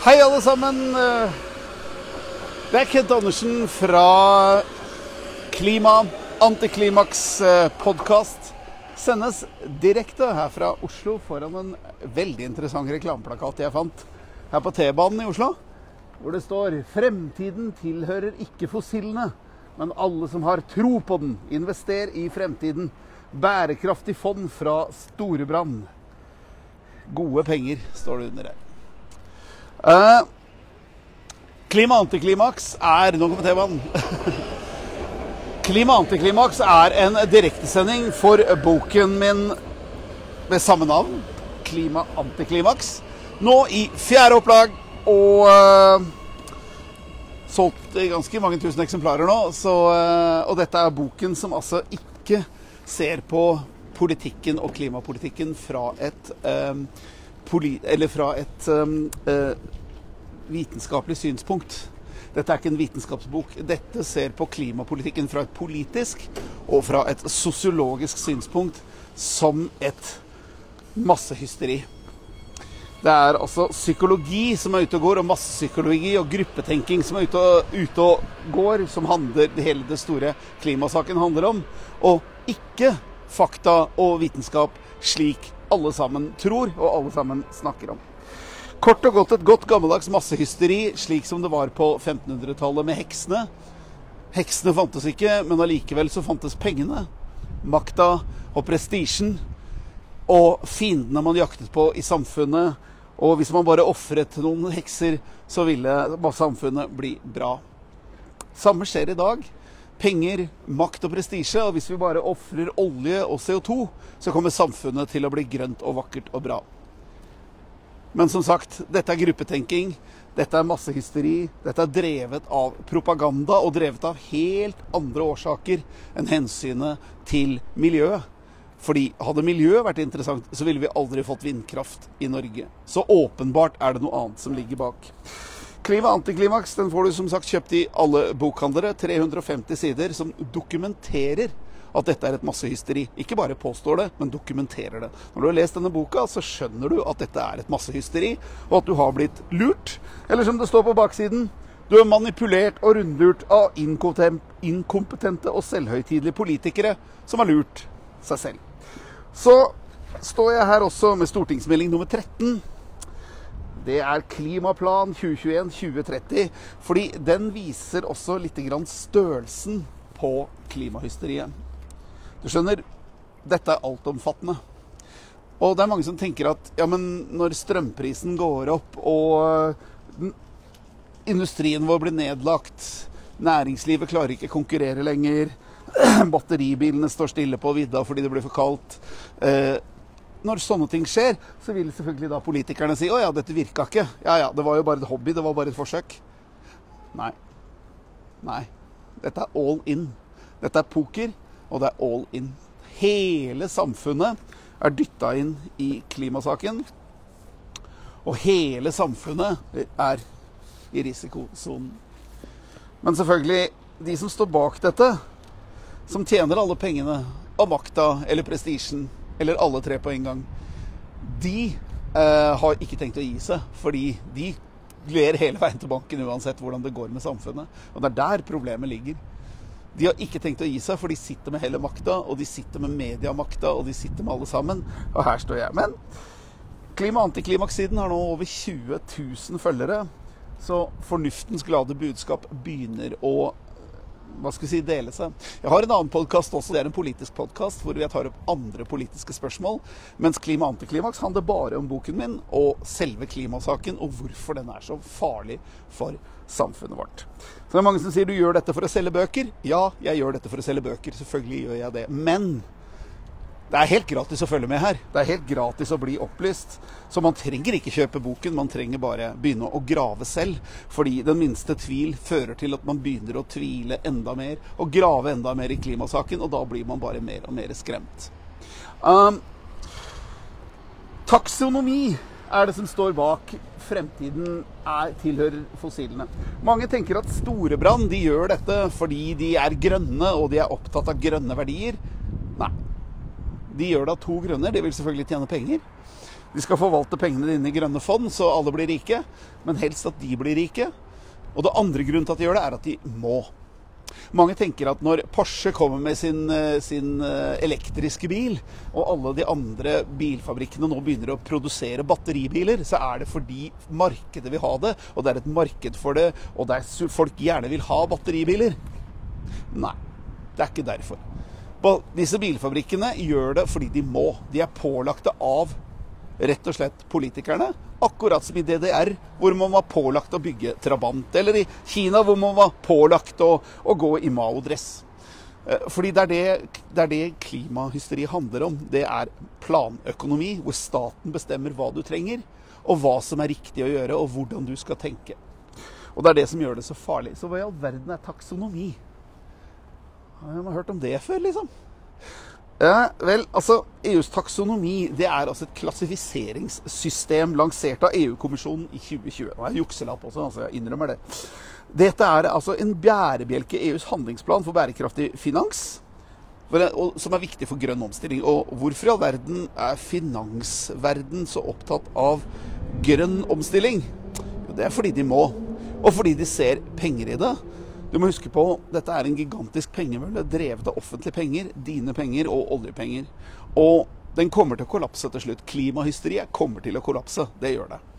Hei alle sammen, det er Kent Andersen fra Antiklimaks podcast. Sendes direkte her fra Oslo foran en veldig interessant reklameplakat jeg fant her på T-banen i Oslo, hvor det står: «Fremtiden tilhører ikke fossilene, men alle som har tro på den. Invester i fremtiden. Bærekraftig fond fra Storebrand.» Gode penger, står det under her. Antiklimaks er, nå kommer T-banen. Antiklimaks er en direktesending for boken min med samme navn, Antiklimaks. Nå i 4. opplag, og solgt i ganske mange tusen eksemplarer nå. Og dette er boken som altså ikke ser på politikken og klimapolitikken fra et vitenskapelig synspunkt. Dette er ikke en vitenskapsbok. Dette ser på klimapolitikken fra et politisk og fra et sosiologisk synspunkt som et massehysteri. Det er altså psykologi som er ute og går, og massepsykologi og gruppetenking som er ute og går, som hele det store klimasaken handler om, og ikke fakta og vitenskap slik alle sammen tror og alle sammen snakker om. Kort og godt et godt gammeldags massehysteri, slik som det var på 1500-tallet med heksene. Heksene fantes ikke, men allikevel så fantes pengene, makta og prestisjen, og fiendene man jaktet på i samfunnet. Og hvis man bare offret noen hekser, så ville samfunnet bli bra. Samme skjer i dag. Penger, makt og prestisje, og hvis vi bare offrer olje og CO2, så kommer samfunnet til å bli grønt og vakkert og bra. Men som sagt, dette er gruppetenking, dette er massehysteri, dette er drevet av propaganda og drevet av helt andre årsaker enn hensynet til miljøet. Fordi hadde miljøet vært interessant, så ville vi aldri fått vindkraft i Norge. Så åpenbart er det noe annet som ligger bak. Antiklimaks, den får du som sagt kjøpt i alle bokhandlere. 350 sider som dokumenterer at dette er et massehysteri. Ikke bare påstår det, men dokumenterer det. Når du har lest denne boka, så skjønner du at dette er et massehysteri, og at du har blitt lurt. Eller som det står på baksiden: du er manipulert og rundlurt av inkompetente og selvhøytidelige politikere som har lurt seg selv. Så står jeg her også med stortingsmelding nummer 13. Det er Klimaplan 2021-2030, fordi den viser også litt grann størrelsen på klimahysteriet. Du skjønner, dette er altomfattende. Og det er mange som tenker at ja, men når strømprisen går opp, og industrien vår blir nedlagt, næringslivet klarer ikke konkurrere lenger, batteribilene står stille på vidda fordi det blir for kaldt. Når sånne ting skjer, så vil selvfølgelig da politikerne si: «Å ja, dette virka ikke. Ja, det var jo bare et hobby, det var bare et forsøk.» Nei. Dette er all in. Dette er poker, og det er all in. Hele samfunnet er dyttet inn i klimasaken, og hele samfunnet er i risikosonen. Men selvfølgelig, de som står bak dette, som tjener alle pengene, og makta, eller prestisjen, eller alle tre på en gang, de har ikke tenkt å gi seg, fordi de ler hele veien til banken uansett hvordan det går med samfunnet. Og det er der problemet ligger. De har ikke tenkt å gi seg, for de sitter med hele makta, og de sitter med mediamakta, og de sitter med alle sammen. Og her står jeg. Men Antiklimaks-siden har nå over 20 000 følgere, så fornuftens glade budskap begynner å dele seg. Jeg har en annen podcast også, det er en politisk podcast, hvor jeg tar opp andre politiske spørsmål, mens Antiklimaks handler bare om boken min, og selve klimasaken, og hvorfor den er så farlig for samfunnet vårt. Så det er mange som sier: du gjør dette for å selge bøker. Ja, jeg gjør dette for å selge bøker, selvfølgelig gjør jeg det. Men det er helt gratis å følge med her. Det er helt gratis å bli opplyst. Så man trenger ikke kjøpe boken, man trenger bare begynne å grave selv. Fordi den minste tvil fører til at man begynner å tvile enda mer, og grave enda mer i klimasaken, og da blir man bare mer og mer skremt. Taksonomi er det som står bak fremtiden tilhører fossilene. Mange tenker at Storebrand, de gjør dette fordi de er grønne, og de er opptatt av grønne verdier. Nei. De gjør det av to grunner. De vil selvfølgelig tjene penger. De skal forvalte pengene dine i grønne fond, så alle blir rike, men helst at de blir rike. Og det andre grunnen til at de gjør det, er at de må. Mange tenker at når Porsche kommer med sin elektriske bil, og alle de andre bilfabrikkene nå begynner å produsere batteribiler, så er det fordi markedet vil ha det, og det er et marked for det, og der folk gjerne vil ha batteribiler. Nei, det er ikke derfor. Disse bilfabrikkene gjør det fordi de må. De er pålagte av rett og slett politikerne, akkurat som i DDR, hvor man var pålagt å bygge Trabant, eller i Kina, hvor man var pålagt å gå i Mao-dress. Fordi det er det klimahysteri handler om. Det er planøkonomi, hvor staten bestemmer hva du trenger, og hva som er riktig å gjøre, og hvordan du skal tenke. Og det er det som gjør det så farlig. Så hva i all verden er taksonomi? Jeg har hørt om det før, liksom. Ja, vel, altså, EUs taksonomi, det er altså et klassifiseringssystem lansert av EU-kommisjonen i 2020. Nå er jeg jukselapp også, altså jeg innrømmer det. Dette er altså en bærebjelke i EUs handlingsplan for bærekraftig finans, som er viktig for grønn omstilling. Og hvorfor i all verden er finansverden så opptatt av grønn omstilling? Jo, det er fordi de må, og fordi de ser penger i det. Du må huske på, dette er en gigantisk pengemølle, drevet av offentlige penger, dine penger og oljepenger. Og den kommer til å kollapse til slutt. Klimahysteriet kommer til å kollapse, det gjør det.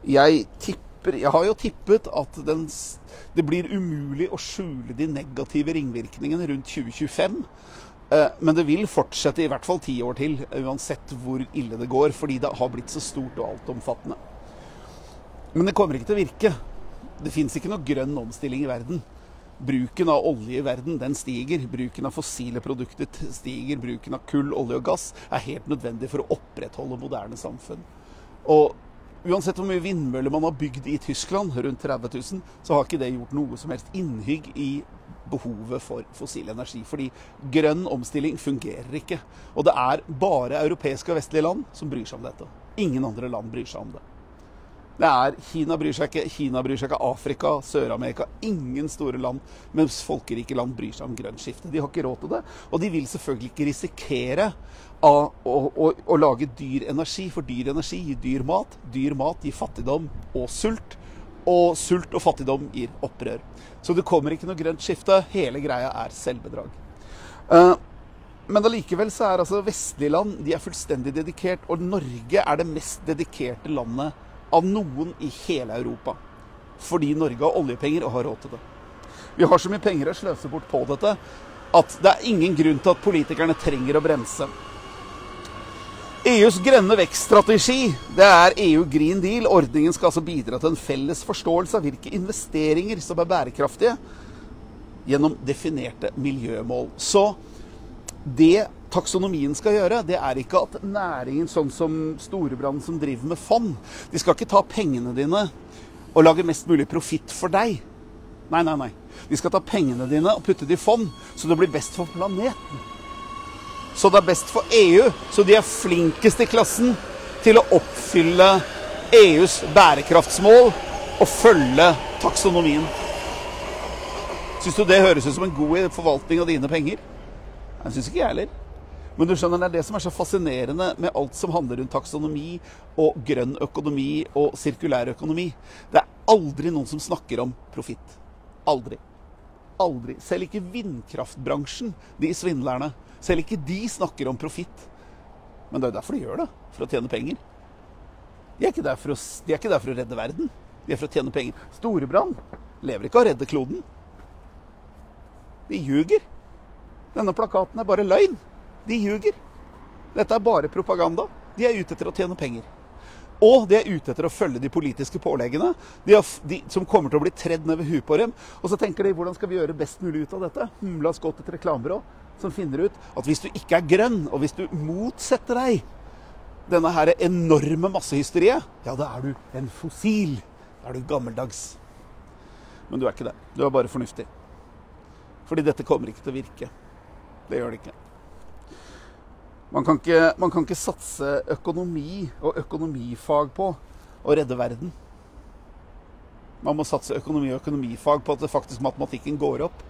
Jeg har jo tippet at det blir umulig å skjule de negative ringvirkningene rundt 2025, men det vil fortsette i hvert fall 10 år til, uansett hvor ille det går, fordi det har blitt så stort og altomfattende. Men det kommer ikke til å virke. Det finnes ikke noe grønn omstilling i verden. Bruken av olje i verden, den stiger. Bruken av fossile produkter stiger. Bruken av kull, olje og gass er helt nødvendig for å opprettholde moderne samfunn. Og uansett hvor mye vindmøller man har bygd i Tyskland, rundt 30 000, så har ikke det gjort noe som helst innhygg i behovet for fossil energi. Fordi grønn omstilling fungerer ikke. Og det er bare europeiske og vestlige land som bryr seg om dette. Ingen andre land bryr seg om det. Kina bryr seg ikke, Afrika, Sør-Amerika, ingen store land, mens folkerike land bryr seg om grønt skifte. De har ikke råd til det, og de vil selvfølgelig ikke risikere å lage dyr energi, for dyr energi gir dyr mat gir fattigdom og sult og fattigdom gir opprør. Så det kommer ikke noe grønt skifte, hele greia er selvbedrag. Men allikevel så er altså vestlige land, de er fullstendig dedikert, og Norge er det mest dedikerte landet av noen i hele Europa. Fordi Norge har oljepenger og har råd til det. Vi har så mye penger å sløse bort på dette, at det er ingen grunn til at politikerne trenger å bremse. EUs grønne vekststrategi, det er EU Green Deal. Ordningen skal altså bidra til en felles forståelse av hvilke investeringer som er bærekraftige, gjennom definerte miljømål. Så det taksonomien skal gjøre, det er ikke at næringen, sånn som Storebrand som driver med fond, de skal ikke ta pengene dine og lage mest mulig profitt for deg. Nei. De skal ta pengene dine og putte det i fond, så det blir best for planeten. Så det er best for EU, så de er flinkest i klassen til å oppfylle EUs bærekraftsmål og følge taksonomien. Synes du det høres ut som en god forvaltning av dine penger? Jeg synes ikke jeg heller. Men du skjønner, det er det som er så fascinerende med alt som handler rundt taksonomi og grønn økonomi og sirkulær økonomi. Det er aldri noen som snakker om profitt. Aldri. Aldri. Selv ikke vindkraftbransjen, de svindlerne, selv ikke de snakker om profitt. Men det er derfor de gjør det, for å tjene penger. De er ikke der for å redde verden. De er for å tjene penger. Storebrand lever ikke av å redde kloden. De ljuger. Denne plakaten er bare løgn. De ljuger. Dette er bare propaganda. De er ute etter å tjene penger. Og de er ute etter å følge de politiske påleggene, som kommer til å bli tredd ned ved huet på dem. Og så tenker de, hvordan skal vi gjøre best mulig ut av dette? La oss gå til et reklamebyrå som finner ut at hvis du ikke er grønn, og hvis du motsetter deg denne her enorme massehysteriet, ja, da er du en fossil. Da er du gammeldags. Men du er ikke det. Du er bare fornuftig. Fordi dette kommer ikke til å virke. Det gjør det ikke. Man kan ikke satse økonomi og økonomifag på å redde verden. Man må satse økonomi og økonomifag på at det faktisk matematikken går opp.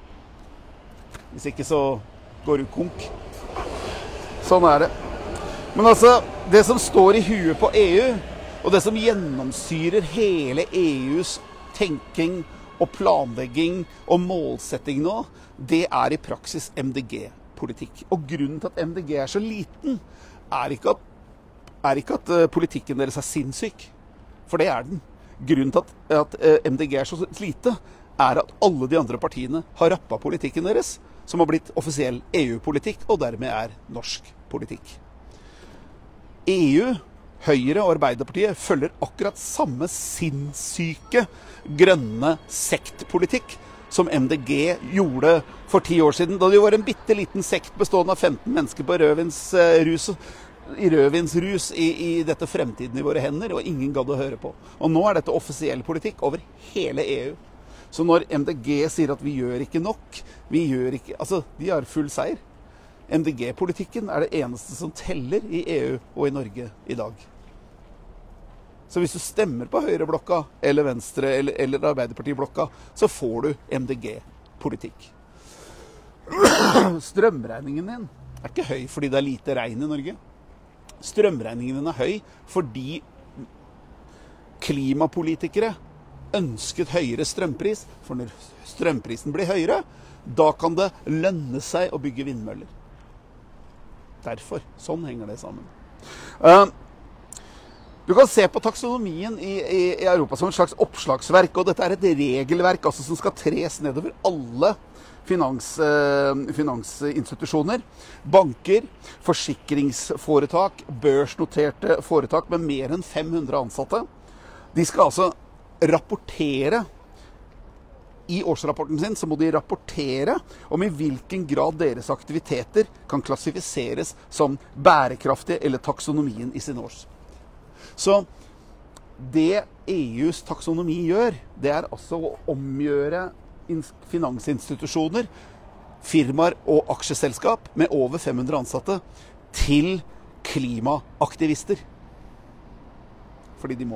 Hvis ikke så går du konk. Sånn er det. Men altså, det som står i huet på EU, og det som gjennomsyrer hele EUs tenking og planlegging og målsetting nå, det i praksis MDG-politikk. Og grunnen til at MDG så liten, ikke at politikken deres sinnssyk, for det den. Grunnen til at MDG så lite, at alle de andre partiene har rappet politikken deres, som har blitt offisiell EU-politikk, og dermed norsk politikk. EU, Høyre og Arbeiderpartiet følger akkurat samme sinnssyke grønne sektpolitikk som MDG gjorde for 10 år siden, da det var en bitteliten sekt bestående av 15 mennesker på rødvinsrus i dette fremtiden i våre hender, og ingen gadd å høre på. Og nå dette offisiell politikk over hele EU. Så når MDG sier at vi gjør ikke nok, altså de har full seier. MDG-politikken det eneste som teller i EU og i Norge i dag. Så hvis du stemmer på høyreblokka, eller venstre, eller Arbeiderpartiblokka, så får du MDG-politikk. Strømregningen din ikke høy fordi det lite regn i Norge. Strømregningen din høy fordi klimapolitikere ønsket høyere strømpris, for når strømprisen blir høyere, da kan det lønne seg å bygge vindmøller. Derfor. Sånn henger det sammen. Du kan se på taksonomien i Europa som et slags oppslagsverk, og dette et regelverk altså, som skal tres nedover alle finansinstitusjoner, banker, forsikringsforetak, børsnoterte foretak med mer enn 500 ansatte. De skal altså rapportere i årsrapporten sin, så må de rapportere om i hvilken grad deres aktiviteter kan klassifiseres som bærekraftige eller taksonomien i sin års. Så det EUs taksonomi gjør, det altså å omgjøre finansinstitusjoner, firmaer og aksjeselskap med over 500 ansatte til klimaaktivister. Fordi de må.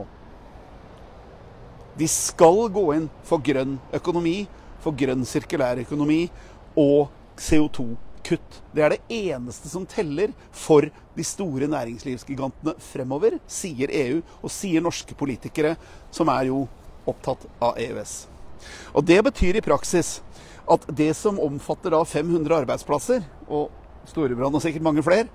De skal gå inn for grønn økonomi, for grønn sirkulær økonomi og CO2-kutt. Det det eneste som teller for de store næringslivsgigantene fremover, sier EU og sier norske politikere, som jo opptatt av EØS. Og det betyr i praksis at det som omfatter da 500 arbeidsplasser, og Storebrand og sikkert mange flere,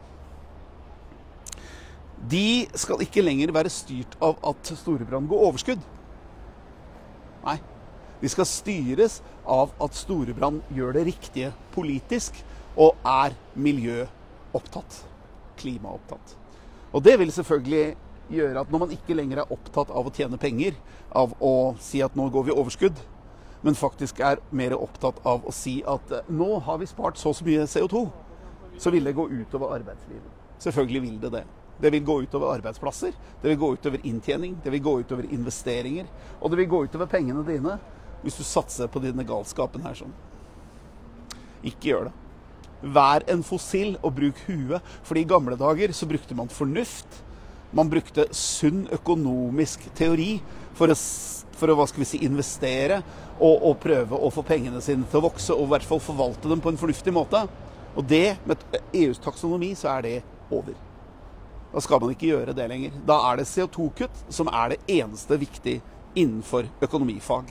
de skal ikke lenger være styrt av at Storebrand går overskudd. Nei, de skal styres av at Storebrand gjør det riktige politisk og miljøopptatt, klimaopptatt. Og det vil selvfølgelig gjøre at når man ikke lenger opptatt av å tjene penger, av å si at nå går vi overskudd, men faktisk mer opptatt av å si at nå har vi spart så mye CO2, så vil det gå utover arbeidslivet. Selvfølgelig vil det det. Det vil gå utover arbeidsplasser, det vil gå utover inntjening, det vil gå utover investeringer, og det vil gå utover pengene dine hvis du satser på denne galskapen her sånn. Ikke gjør det. Vær en fossil og bruk huet, for i gamle dager så brukte man fornuft, man brukte sunn økonomisk teori for å hva skal vi si, investere og prøve å få pengene sine til å vokse, og i hvert fall forvalte dem på en fornuftig måte. Og det, med EUs taksonomi, så det over. Da skal man ikke gjøre det lenger. Da det CO2-kutt som det eneste viktig innenfor økonomifag.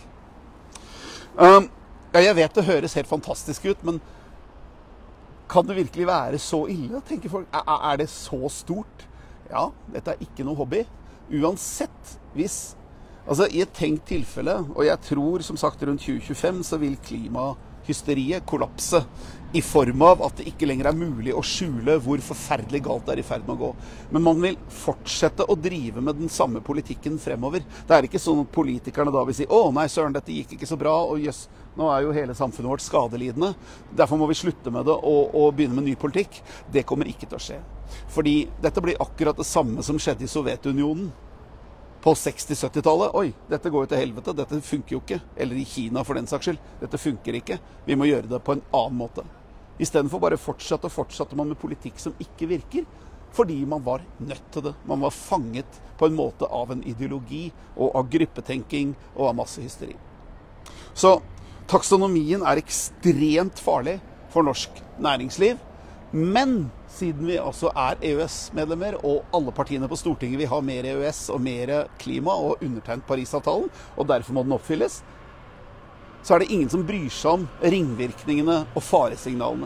Jeg vet det høres helt fantastisk ut, men kan det virkelig være så ille, tenker folk? Det så stort? Ja, dette ikke noe hobby. Uansett, hvis, altså i et tenkt tilfelle, og jeg tror som sagt rundt 2025 så vil klimahysteriet kollapse, i form av at det ikke lenger mulig å skjule hvor forferdelig galt det i ferd med å gå. Men man vil fortsette å drive med den samme politikken fremover. Det ikke sånn at politikerne da vil si, å nei søren, dette gikk ikke så bra, og jøss, nå jo hele samfunnet vårt skadelidende. Derfor må vi slutte med det og begynne med ny politikk. Det kommer ikke til å skje. Fordi dette blir akkurat det samme som skjedde i Sovjetunionen på 60-70-tallet. Oi, dette går jo til helvete, dette funker jo ikke. Eller i Kina for den saks skyld. Dette funker ikke. Vi må gjøre det på en annen måte. I stedet for bare fortsatte man med politikk som ikke virker, fordi man var nødt til det. Man var fanget på en måte av en ideologi, og av gruppetenking, og av masse hysteri. Så taksonomien ekstremt farlig for norsk næringsliv, Men siden vi også EØS-medlemmer, og alle partiene på Stortinget vil ha mer EØS og mer klima og undertegnet Paris-avtalen, og derfor må den oppfylles, så det ingen som bryr seg om ringvirkningene og faresignalene.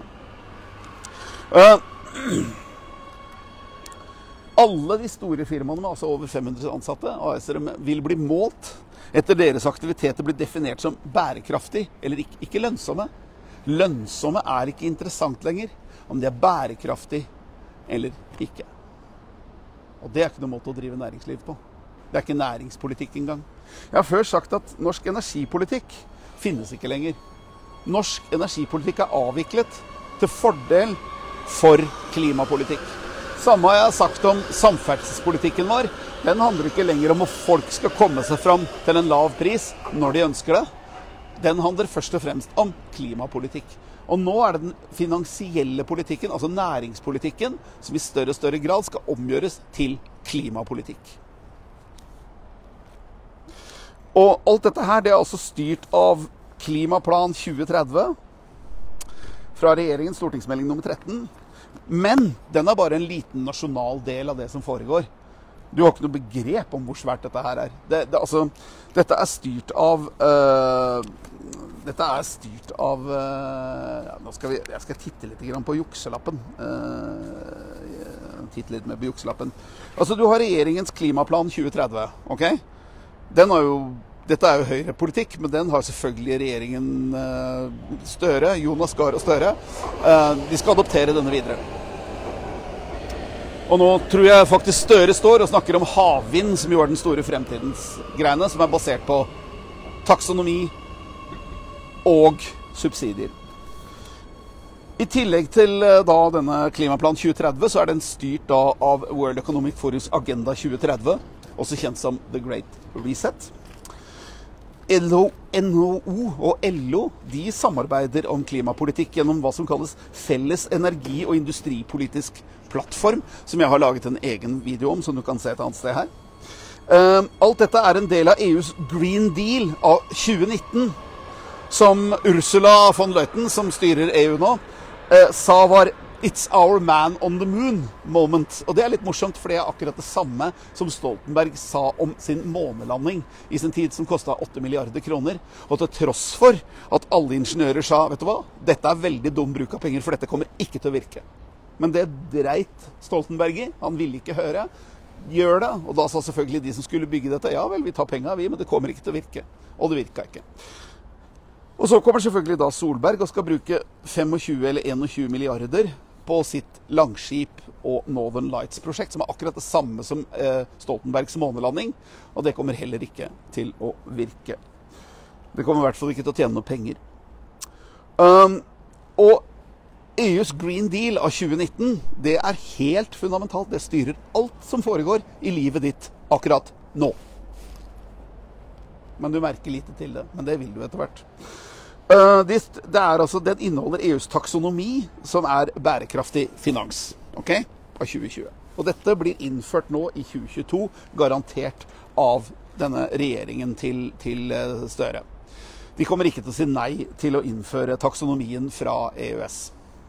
Alle de store firmaene med altså over 500 ansatte, AS-ere, vil bli målt etter deres aktiviteter blir definert som bærekraftig, eller ikke lønnsomme. Lønnsomme ikke interessant lenger, om de bærekraftig eller ikke. Og det ikke noen måte å drive næringsliv på. Det ikke næringspolitikk engang. Jeg har før sagt at norsk energipolitikk finnes ikke lenger. Norsk energipolitikk avviklet til fordel for klimapolitikk. Samme har jeg sagt om samferdselspolitikken vår. Den handler ikke lenger om at folk skal komme seg fram til en lav pris når de ønsker det. Den handler først og fremst om klimapolitikk. Og nå det den finansielle politikken, altså næringspolitikken, som i større og større grad skal omgjøres til klimapolitikk. Og alt dette her, det altså styrt av Klimaplan 2030 fra regjeringens stortingsmelding nummer 13. Men den bare en liten nasjonal del av det som foregår. Du har ikke noe begrep om hvor svært dette her Dette styrt av ja, jeg skal titte litt på jukselappen. Titte litt mer på jukselappen. Altså, du har regjeringens Klimaplan 2030, ok? Dette jo høyrepolitikk, men den har selvfølgelig regjeringen Støre, Jonas Gahr og Støre. De skal adoptere denne videre. Og nå tror jeg faktisk Støre står og snakker om havvind, som jo den store fremtidens greiene, som basert på taksonomi og subsidier. I tillegg til da denne Klimaplan 2030, så den styrt da av World Economic Forums Agenda 2030, også kjent som The Great Reset. NHO og LO, de samarbeider om klimapolitikk gjennom hva som kalles Felles energi- og industripolitisk plattform, som jeg har laget en egen video om, som du kan se et annet sted her. Alt dette en del av EUs Green Deal av 2019, som Ursula von der Leyen, som styrer EU nå, sa var It's our man on the moon moment. Og det litt morsomt, for det akkurat det samme som Stoltenberg sa om sin månelanding i sin tid, som kostet 8 milliarder kroner. Og til tross for at alle ingeniører sa, vet du hva, dette veldig dum bruk av penger, for dette kommer ikke til å virke. Men det dreit Stoltenberg i, han ville ikke høre, gjør det, og da sa selvfølgelig de som skulle bygge dette, ja vel, vi tar penger, men det kommer ikke til å virke. Og det virket ikke. Og så kommer selvfølgelig da Solberg og skal bruke 25 eller 21 milliarder på sitt Langskip og Northern Lights-prosjekt, som akkurat det samme som Stoltenbergs månelanding, og det kommer heller ikke til å virke. Det kommer i hvert fall ikke til å tjene noe penger. Og EUs Green Deal av 2019, det helt fundamentalt, det styrer alt som foregår i livet ditt akkurat nå. Men du merker lite til det, men det vil du etter hvert. Den inneholder EUs taksonomi, som bærekraftig finans, ok? Av 2020. Og dette blir innført nå i 2022, garantert av denne regjeringen til Støre. De kommer ikke til å si nei til å innføre taksonomien fra EØS.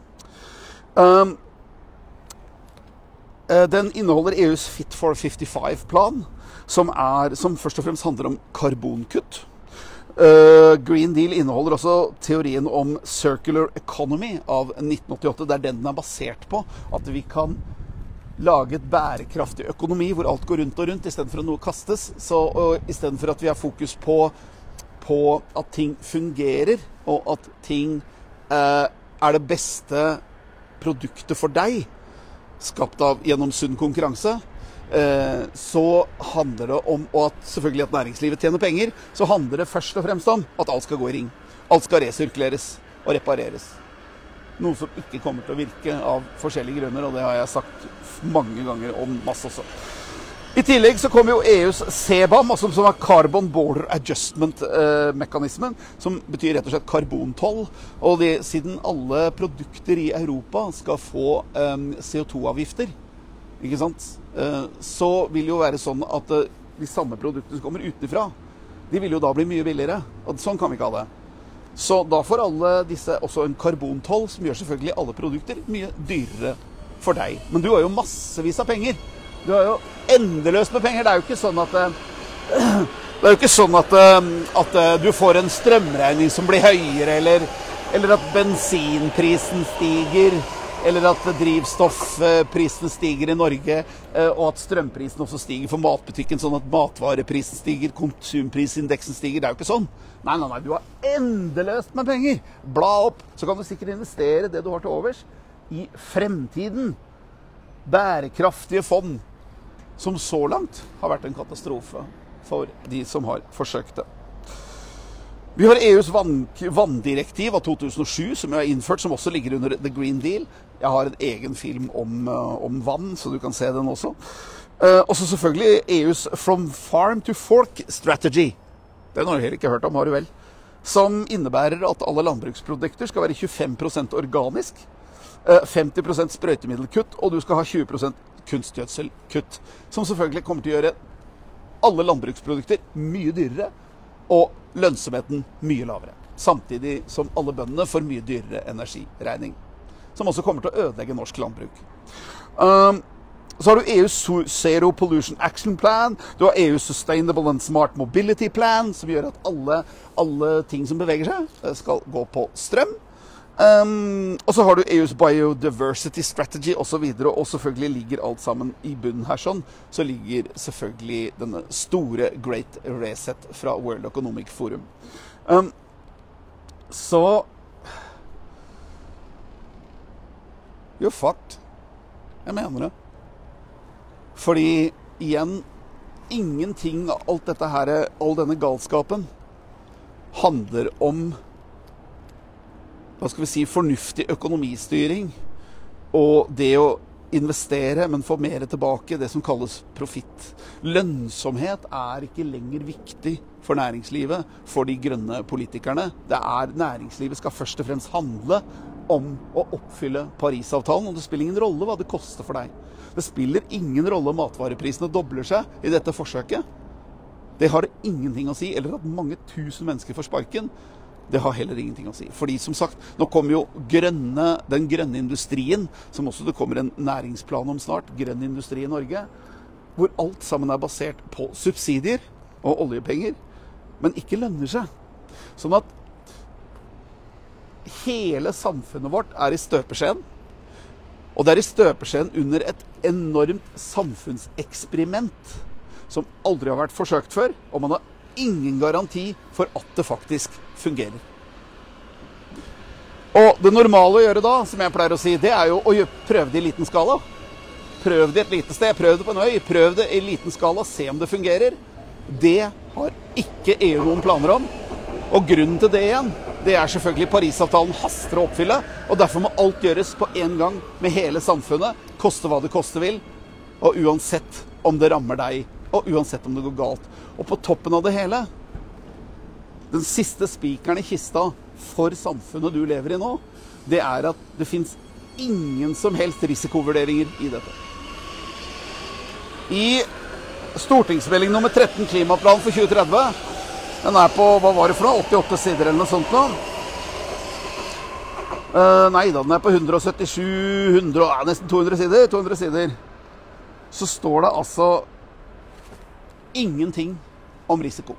Den inneholder EUs Fit for 55-plan, som først og fremst handler om karbonkutt. Green Deal inneholder også teorien om circular economy av 1988, der den basert på at vi kan lage et bærekraftig økonomi hvor alt går rundt og rundt, i stedet for at noe kastes. Og i stedet for at vi har fokus på at ting fungerer, og at ting det beste produktet for deg, skapt gjennom sunn konkurranse, så handler det om, og at selvfølgelig at næringslivet tjener penger, så handler det først og fremst om at alt skal gå i ring. Alt skal resirkuleres og repareres. Noe som ikke kommer til å virke av forskjellige grunner, og det har jeg sagt mange ganger om masse også. I tillegg så kommer jo EUs CBAM, som Carbon Border Adjustment-mekanismen, som betyr rett og slett karbontoll. Og siden alle produkter i Europa skal få CO2-avgifter, ikke sant? Så vil det jo være sånn at de samme produktene som kommer utenfra, de vil jo da bli mye billigere. Og sånn kan vi ikke ha det. Så da får alle disse også en karbontoll, som gjør selvfølgelig alle produkter mye dyrere for deg. Men du har jo massevis av penger. Du har jo endeløst med penger. Det er jo ikke sånn at du får en strømregning som blir høyere, eller at bensinprisen stiger, eller at drivstoffprisen stiger i Norge, og at strømprisen også stiger for matbutikken, sånn at matvareprisen stiger, konsumprisindeksen stiger. Det er jo ikke sånn. Nei, du har endeløst med penger. Bla opp, så kan du sikkert investere det du har til overs i fremtiden. Bærekraftige fond, som så langt har vært en katastrofe for de som har forsøkt det. Vi har EUs vanndirektiv av 2007, som jeg har innført, som også ligger under The Green Deal. Jeg har en egen film om vann, så du kan se den også. Og så selvfølgelig EUs From Farm to Fork Strategy. Den har du heller ikke hørt om, har du vel? Som innebærer at alle landbruksprodukter skal være 25% organisk, 50% sprøytemiddelkutt, og du skal ha 20% kunstgjødselkutt, som selvfølgelig kommer til å gjøre alle landbruksprodukter mye dyrere, og lønnsomheten mye lavere. Samtidig som alle bøndene får mye dyrere energiregning, som også kommer til å ødelegge norsk landbruk. Så har du EUs Zero Pollution Action Plan, du har EUs Sustainable and Smart Mobility Plan, som gjør at alle ting som beveger seg skal gå på strøm. Og så har du EUs Biodiversity Strategy og så videre, og selvfølgelig ligger alt sammen i bunnen her sånn, så ligger selvfølgelig denne store Great Reset fra World Economic Forum. Så you're fucked. Jeg mener det. Fordi igjen, ingenting av alt dette her, all denne galskapen handler om, hva skal vi si, fornuftig økonomistyring og det å investere, men få mer tilbake, det som kalles profitt. Lønnsomhet er ikke lenger viktig for næringslivet, for de grønne politikerne. Næringslivet skal først og fremst handle om å oppfylle Parisavtalen, og det spiller ingen rolle hva det koster for deg. Det spiller ingen rolle om matvareprisene dobler seg i dette forsøket. Det har ingenting å si, eller at mange tusen mennesker får sparken. Det har heller ingenting å si. Fordi som sagt, nå kommer jo den grønne industrien, som også det kommer en næringsplan om snart, grønn industri i Norge, hvor alt sammen er basert på subsidier og oljepenger, men ikke lønner seg. Sånn at hele samfunnet vårt er i støpeskjeen, og det er i støpeskjeen under et enormt samfunnseksperiment som aldri har vært forsøkt før, og man har ingen garanti for at det faktisk fungerer. Og det normale å gjøre da, som jeg pleier å si, det er jo å prøve det i liten skala. Prøv det et lite sted, prøv det på en øy, prøv det i liten skala, se om det fungerer. Det har ikke EU noen planer om. Og grunnen til det igjen, det er selvfølgelig Parisavtalen haster å oppfylle, og derfor må alt gjøres på en gang med hele samfunnet, koste hva det koste vil, og uansett om det rammer deg, og uansett om det går galt. Og på toppen av det hele, den siste spikeren i kista for samfunnet du lever i nå, det er at det finnes ingen som helst risikovurderinger i dette. I stortingsmelding nummer 13, klimaplan for 2030, den er på, hva var det for noe, 88 sider eller noe sånt nå? Nei da, den er på 177, nesten 200 sider. Så står det altså ingenting om risiko.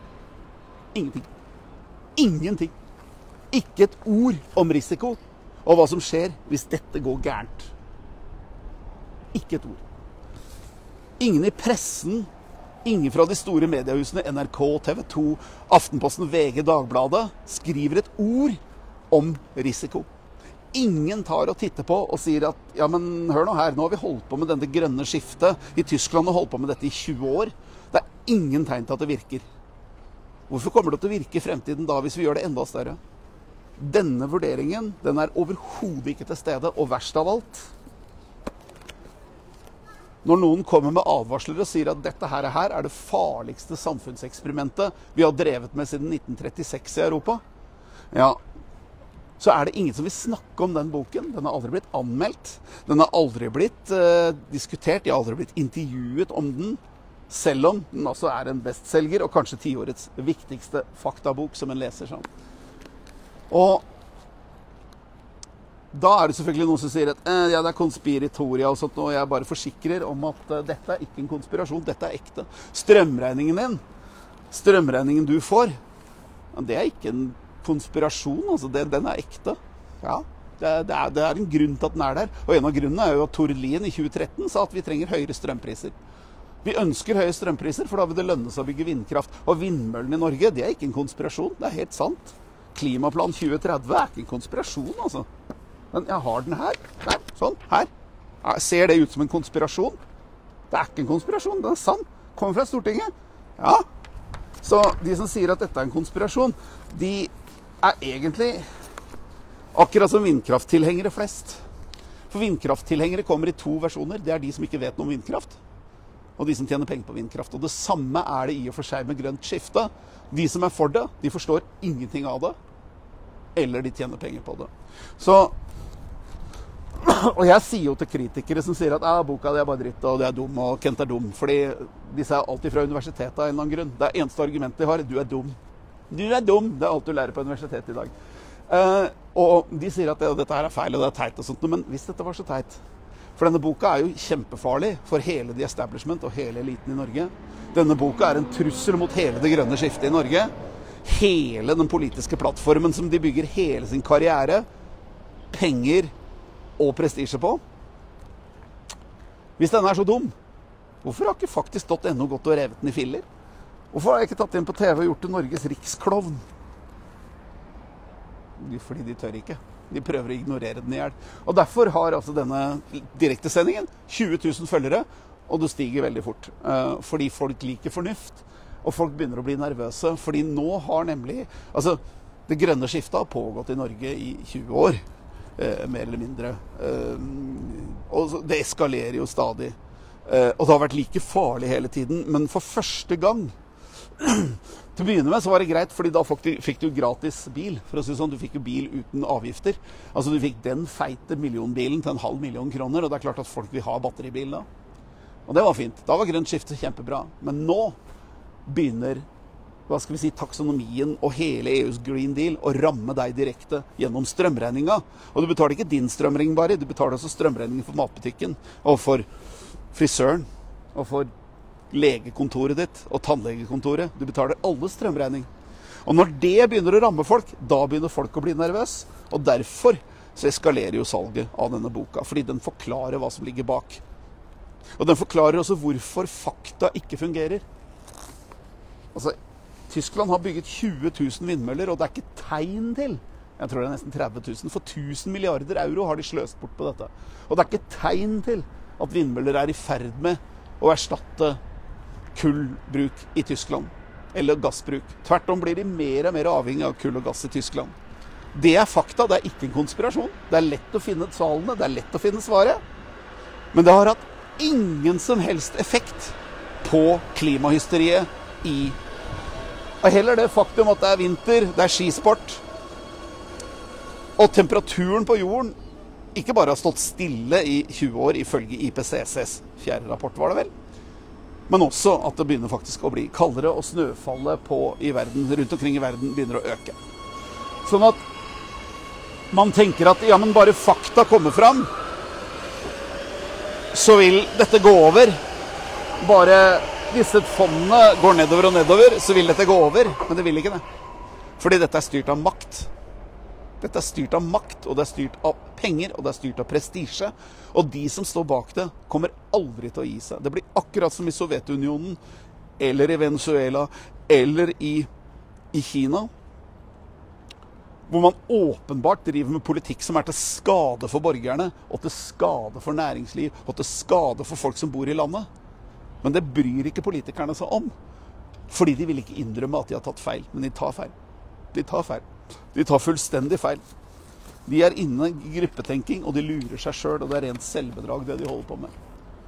Ingenting. Ikke et ord om risiko, og hva som skjer hvis dette går gærent. Ikke et ord. Ingen i pressen, ingen fra de store mediehusene, NRK, TV 2, Aftenposten, VG, Dagbladet, skriver et ord om risiko. Ingen tar og titter på og sier at, ja, men hør nå her, nå har vi holdt på med denne grønne skiftet. I Tyskland har holdt på med dette i 20 år. Det er ingen tegn til at det virker. Hvorfor kommer det til å virke i fremtiden da, hvis vi gjør det enda større? Denne vurderingen, den er overhodet ikke til stede, og verst av alt, når noen kommer med advarsler og sier at dette her er det farligste samfunnseksperimentet vi har drevet med siden 1936 i Europa, ja, så er det ingen som vil snakke om den boken. Den har aldri blitt anmeldt, den har aldri blitt diskutert, de har aldri blitt intervjuet om den, selv om den også er en bestselger og kanskje 10-årets viktigste faktabok som en leser sånn. Og da det selvfølgelig noen som sier at ja, det konspiratoria og sånt, og jeg bare forsikrer om at dette ikke en konspirasjon, dette ekte. Strømregningen du får, det ikke en konspirasjon, altså den ekte. Ja, det en grunn til at den der. Og en av grunnene jo at Tord Lien i 2013 sa at vi trenger høyere strømpriser. Vi ønsker høye strømpriser, for da vil det lønne seg å bygge vindkraft. Og vindmøllen i Norge, det ikke en konspirasjon, det helt sant. Klimaplan 2030 ikke en konspirasjon, altså. Men jeg har den her. Der, sånn, her. Ser det ut som en konspirasjon? Det ikke en konspirasjon, den sann. Kommer fra Stortinget. Ja. Så de som sier at dette en konspirasjon, de egentlig akkurat som vindkrafttilhengere flest. For vindkrafttilhengere kommer i 2 versjoner. Det de som ikke vet noe om vindkraft, og de som tjener penger på vindkraft. Og det samme det i og for seg med grønt skifte. De som for det, de forstår ingenting av det, eller de tjener penger på det. Så, og jeg sier jo til kritikere som sier at boka det bare dritt, og det dum, og Kent dum, fordi disse alltid fra universitetet av en eller annen grunn. Det eneste argumentet de har, du dum. Du dum, det alt du lærer på universitetet i dag. Og de sier at dette her feil, og det teit og sånt, men hvis dette var så teit, for denne boka jo kjempefarlig for hele the establishment og hele eliten i Norge. Denne boka en trussel mot hele det grønne skiftet i Norge. Hele den politiske plattformen som de bygger hele sin karriere, penger og prestisje på. Hvis den så dum, hvorfor har ikke faktisk.no gått og revet den i filler? Hvorfor har jeg ikke tatt den på TV og gjort det Norges riksklovn? Fordi de tør ikke. De prøver å ignorere den i hjel. Og derfor har altså denne direktesendingen 20 000 følgere, og det stiger veldig fort. Fordi folk liker fornuft, og folk begynner å bli nervøse. Fordi nå har nemlig, altså det grønne skiftet har pågått i Norge i 20 år, mer eller mindre. Og det eskalerer jo stadig. Og det har vært like farlig hele tiden, men for første gang til å begynne med så var det greit, fordi da fikk du gratis bil, for å si sånn. Du fikk jo bil uten avgifter. Altså du fikk den feite millionbilen til 500 000 kroner, og det klart at folk vil ha batteribil da. Og det var fint. Da var grønt skifte kjempebra. Men nå begynner, hva skal vi si, taksonomien og hele EUs Green Deal å ramme deg direkte gjennom strømregninga. Og du betaler ikke din strømregning bare, du betaler også strømregningen for matbutikken, og for frisøren, og for legekontoret ditt og tannlegekontoret. Du betaler alle strømregning. Og når det begynner å ramme folk, da begynner folk å bli nervøs. Og derfor så eskalerer jo salget av denne boka, fordi den forklarer hva som ligger bak. Og den forklarer også hvorfor fakta ikke fungerer. Altså, Tyskland har bygget 20 000 vindmøller, og det ikke tegn til. Jeg tror det nesten 30 000. For 1000 milliarder euro har de sløst bort på dette. Og det ikke tegn til at vindmøller i ferd med å erstatte kullbruk i Tyskland, eller gassbruk. Tvert om blir de mer og mer avhengig av kull og gass i Tyskland. Det fakta, det ikke en konspirasjon. Det lett å finne tallene, det lett å finne svaret. Men det har hatt ingen som helst effekt på klimahysteriet og heller det faktum at det vinter, det skisport, og temperaturen på jorden ikke bare har stått stille i 20 år, ifølge IPCCs 4. rapport var det vel, men også at det begynner faktisk å bli kaldere, og snøfallet rundt omkring i verden begynner å øke. Sånn at man tenker at ja, men bare fakta kommer fram, så vil dette gå over. Bare disse fondene går nedover og nedover, så vil dette gå over. Men det vil ikke det. Fordi dette styrt av makt. Dette styrt av makt, og det styrt av penger, og det styrt av prestisje. Og de som står bak det, kommer aldri til å gi seg. Det blir akkurat som i Sovjetunionen, eller i Venezuela, eller i Kina, hvor man åpenbart driver med politikk som til skade for borgerne, og til skade for næringsliv, og til skade for folk som bor i landet. Men det bryr ikke politikerne seg om, fordi de vil ikke innrømme at de har tatt feil. Men de tar feil. De tar feil. De tar fullstendig feil. De inne i gruppetenking, og de lurer seg selv, og det rent selvbedrag det de holder på med.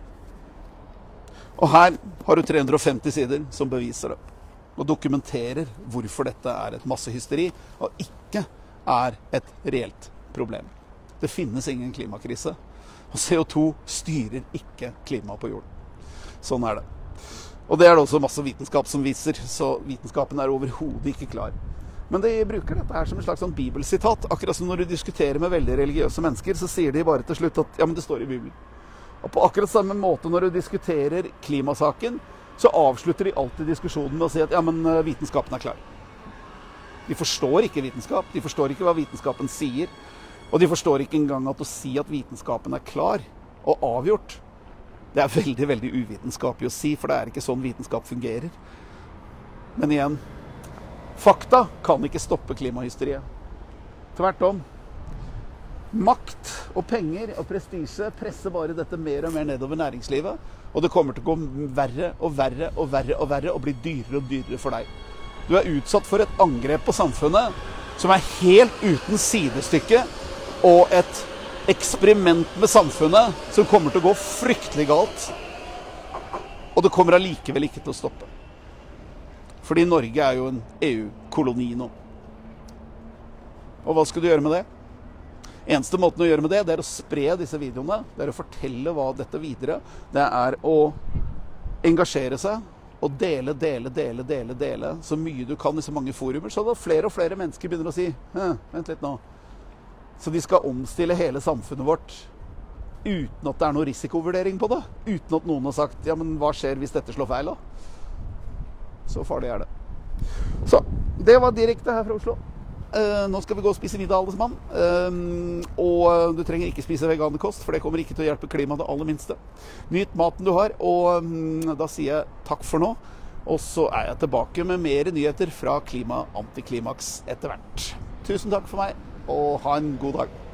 Og her har du 350 sider som beviser det, og dokumenterer hvorfor dette et massehysteri, og ikke et reelt problem. Det finnes ingen klimakrise, og CO2 styrer ikke klimaet på jorden. Sånn det. Og det det også masse vitenskap som viser, så vitenskapen overhodet ikke klar. Men de bruker dette her som en slags sånn bibelsitat. Akkurat som når du diskuterer med veldig religiøse mennesker, så sier de bare til slutt at ja, men det står i Bibelen. Og på akkurat samme måte når du diskuterer klimasaken, så avslutter de alltid diskusjonen med å si at ja, men vitenskapen er klar. De forstår ikke vitenskap, de forstår ikke hva vitenskapen sier, og de forstår ikke engang at å si at vitenskapen er klar og avgjort, det er veldig, veldig uvitenskapelig å si, for det er ikke sånn vitenskap fungerer. Men igjen, fakta kan ikke stoppe klimahysteriet. Tvert om. Makt og penger og prestisje presser bare dette mer og mer nedover næringslivet, og det kommer til å gå verre og verre og verre og verre og bli dyrere og dyrere for deg. Du er utsatt for et angrep på samfunnet som er helt uten sidestykke, og et eksperiment med samfunnet som kommer til å gå fryktelig galt, og det kommer allikevel ikke til å stoppe. Fordi Norge er jo en EU-koloni nå. Og hva skal du gjøre med det? Eneste måten å gjøre med det, det er å spre disse videoene, det er å fortelle hva dette videre, det er å engasjere seg, og dele så mye du kan i så mange forumer, så da flere og flere mennesker begynner å si, vent litt nå. Så de skal omstille hele samfunnet vårt, uten at det er noe risikovurdering på det, uten at noen har sagt, ja, men hva skjer hvis dette slår feil da? Så farlig er det. Så, det var direkte her fra Oslo. Nå skal vi gå og spise middag alle sammen, og du trenger ikke spise veganerkost, for det kommer ikke til å hjelpe klimaet det aller minste. Nyt maten du har, og da sier jeg takk for nå, og så er jeg tilbake med mer nyheter fra Klima Antiklimaks etter hvert. Tusen takk for meg, og ha en god dag.